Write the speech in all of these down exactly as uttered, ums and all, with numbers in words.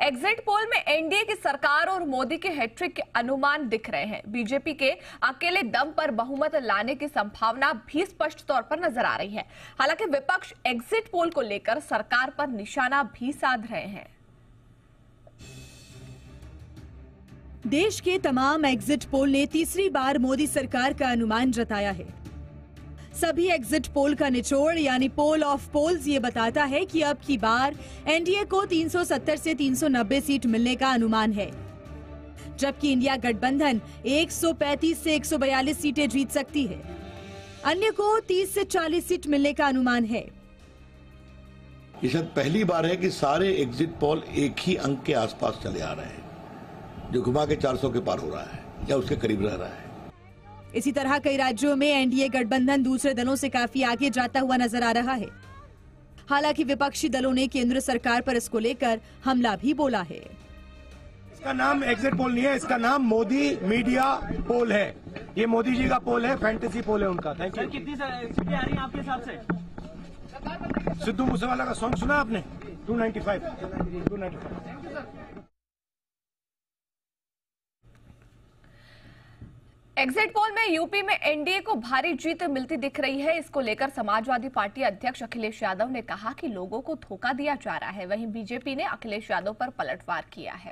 Exit poll में NDA की सरकार और मोदी के हैट्रिक के अनुमान दिख रहे हैं। बीजेपी के अकेले दम पर बहुमत लाने की संभावना भी स्पष्ट तौर पर नजर आ रही है। हालांकि विपक्ष एग्जिट पोल को लेकर सरकार पर निशाना भी साध रहे हैं। देश के तमाम एग्जिट पोल ने तीसरी बार मोदी सरकार का अनुमान जताया है। सभी एग्जिट पोल का निचोड़ यानी पोल ऑफ पोल्स ये बताता है कि अब की बार एनडीए को तीन सौ सत्तर से तीन सौ नब्बे सीट मिलने का अनुमान है, जबकि इंडिया गठबंधन एक सौ पैंतीस से एक सौ बयालीस सीटें जीत सकती है। अन्य को तीस से चालीस सीट मिलने का अनुमान है। ये शायद पहली बार है कि सारे एग्जिट पोल एक ही अंक के आसपास चले आ रहे हैं, जो घुमा के चार सौ के पार हो रहा है या उसके करीब रह रहा है। इसी तरह कई राज्यों में एनडीए गठबंधन दूसरे दलों से काफी आगे जाता हुआ नजर आ रहा है। हालांकि विपक्षी दलों ने केंद्र सरकार पर इसको लेकर हमला भी बोला है। इसका नाम एग्जिट पोल नहीं है, इसका नाम मोदी मीडिया पोल है। ये मोदी जी का पोल है, फैंटेसी पोल है उनका। Thank you. कितनी सीटें आ रही हैं आपके हिसाब से? सिद्धू मूसेवाला का सॉन्ग सुना आपने? दो सौ पचानवे दो सौ पचानवे। एग्जिट पोल में यूपी में एनडीए को भारी जीत मिलती दिख रही है। इसको लेकर समाजवादी पार्टी अध्यक्ष अखिलेश यादव ने कहा कि लोगों को धोखा दिया जा रहा है। वहीं बीजेपी ने अखिलेश यादव पर पलटवार किया है।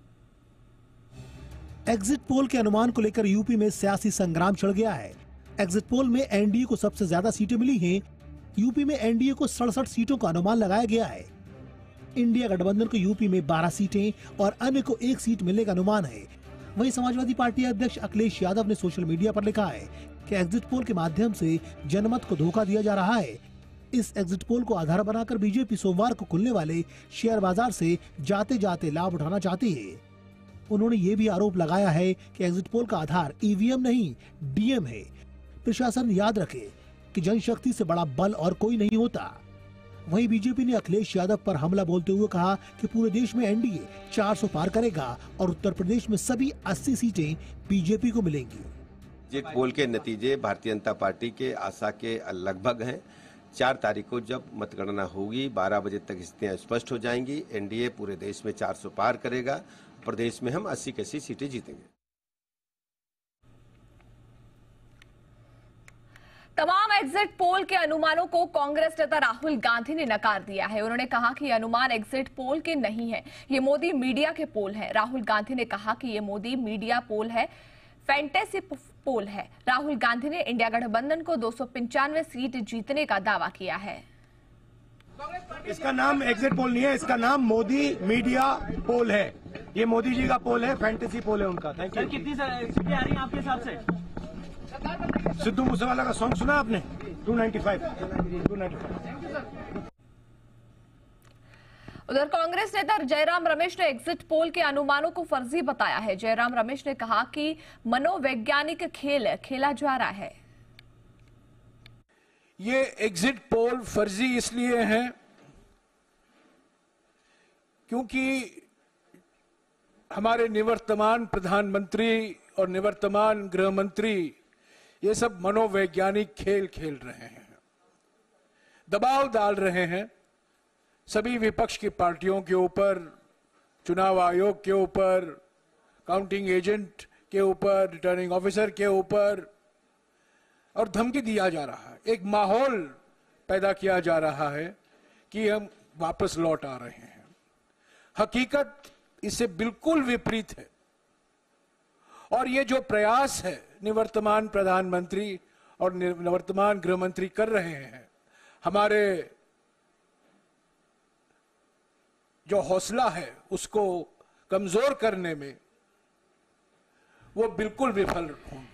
एग्जिट पोल के अनुमान को लेकर यूपी में सियासी संग्राम छिड़ गया है। एग्जिट पोल में एनडीए को सबसे ज्यादा सीटें मिली हैं। यूपी में एनडीए को सड़सठ सीटों का अनुमान लगाया गया है। इंडिया गठबंधन को यूपी में बारह सीटें और अन्य को एक सीट मिलने का अनुमान है। वहीं समाजवादी पार्टी अध्यक्ष अखिलेश यादव ने सोशल मीडिया पर लिखा है कि एग्जिट पोल के माध्यम से जनमत को धोखा दिया जा रहा है। इस एग्जिट पोल को आधार बनाकर बीजेपी सोमवार को खुलने वाले शेयर बाजार से जाते जाते लाभ उठाना चाहती है। उन्होंने ये भी आरोप लगाया है कि एग्जिट पोल का आधार ईवीएम नहीं डीएम है। प्रशासन याद रखे कि जनशक्ति से बड़ा बल और कोई नहीं होता। वहीं बीजेपी ने अखिलेश यादव पर हमला बोलते हुए कहा कि पूरे देश में एनडीए चार सौ पार करेगा और उत्तर प्रदेश में सभी अस्सी सीटें बीजेपी को मिलेंगी। एग्जिट पोल के नतीजे भारतीय जनता पार्टी के आशा के लगभग हैं। चार तारीख को जब मतगणना होगी, बारह बजे तक स्थितियां स्पष्ट हो जाएंगी। एनडीए पूरे देश में चार सौ पार करेगा। प्रदेश में हम अस्सी की अस्सी सीटें जीतेंगे। तमाम एग्जिट पोल के अनुमानों को कांग्रेस नेता राहुल गांधी ने नकार दिया है। उन्होंने कहा कि ये अनुमान एग्जिट पोल के नहीं है, ये मोदी मीडिया के पोल है। राहुल गांधी ने कहा कि ये मोदी मीडिया पोल है, फैंटेसी पोल है। राहुल गांधी ने इंडिया गठबंधन को दो सौ पंचानवे सीट जीतने का दावा किया है। इसका नाम एग्जिट पोल नहीं है, इसका नाम मोदी मीडिया पोल है। ये मोदी जी का पोल है, फैंटेसी पोल है उनका। Thank you. कितनी सीटें आ रही हैं आपके हिसाब से? सिद्धू मूसेवाला का सॉन्ग सुना आपने? दो सौ पचानवे दो सौ पचानवे। उधर कांग्रेस नेता जयराम रमेश ने एग्जिट पोल के अनुमानों को फर्जी बताया है। जयराम रमेश ने कहा कि मनोवैज्ञानिक खेल खेला जा रहा है। ये एग्जिट पोल फर्जी इसलिए हैं क्योंकि हमारे निवर्तमान प्रधानमंत्री और निवर्तमान गृह मंत्री ये सब मनोवैज्ञानिक खेल खेल रहे हैं, दबाव डाल रहे हैं सभी विपक्ष की पार्टियों के ऊपर, चुनाव आयोग के ऊपर, काउंटिंग एजेंट के ऊपर, रिटर्निंग ऑफिसर के ऊपर, और धमकी दिया जा रहा है। एक माहौल पैदा किया जा रहा है कि हम वापस लौट आ रहे हैं। हकीकत इससे बिल्कुल विपरीत है। और ये जो प्रयास है निवर्तमान प्रधानमंत्री और निवर्तमान गृह मंत्री कर रहे हैं, हमारे जो हौसला है उसको कमजोर करने में, वो बिल्कुल विफल होंगे।